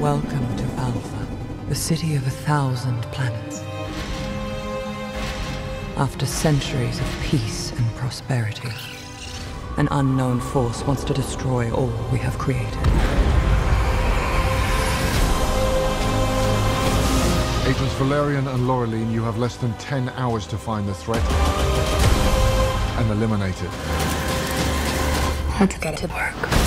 Welcome to Alpha, the city of 1,000 planets. After centuries of peace and prosperity, an unknown force wants to destroy all we have created. Agents Valerian and Laureline, you have less than 10 hours to find the threat and eliminate it. Let's get to work.